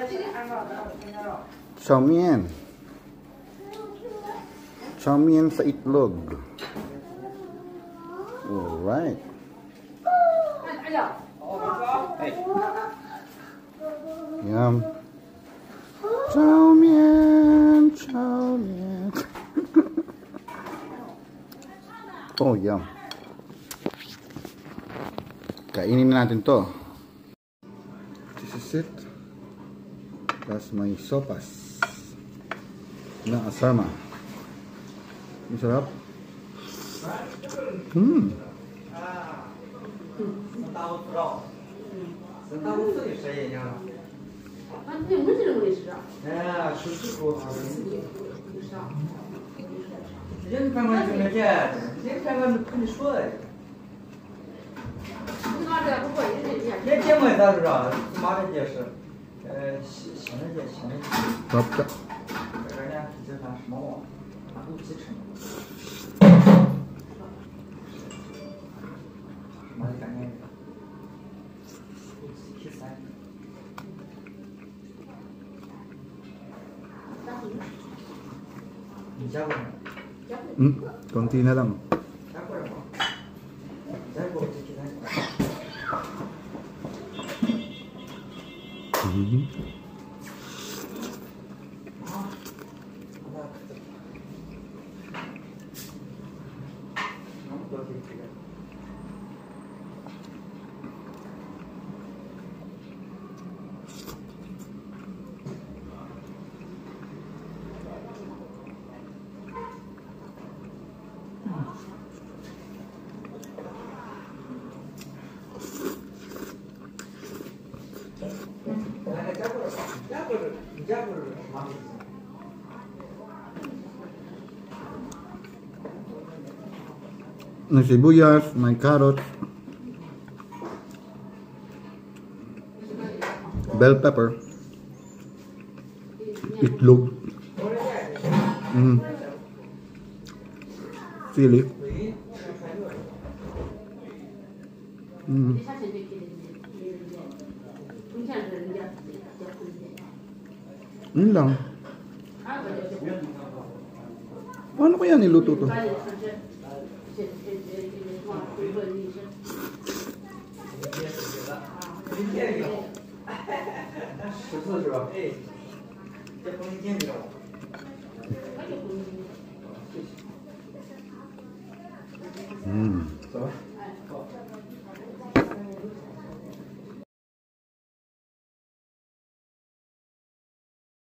Chow mein. Chow mein sa itlog. Alright. Yum. Chow mein, chow mein. Oh, yum. Kainin natin to. This is it. Plus may sopas na asama. Masarap. Konti na lang. May sibuyas, may carrots, bell pepper, itlog, chili, yun lang. Paano kaya niluto to?